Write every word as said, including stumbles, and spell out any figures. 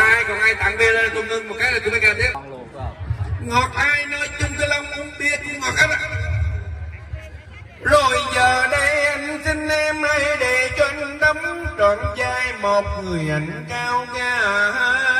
ai còn ai tặng bia lên tôi ngưng một cái là tôi mới ca tiếp. Ngọt ai nói chung cái lòng không biết ngọt hết. Rồi giờ đây anh xin em hãy để cho anh đắm trọn vai một người anh cao ngạo.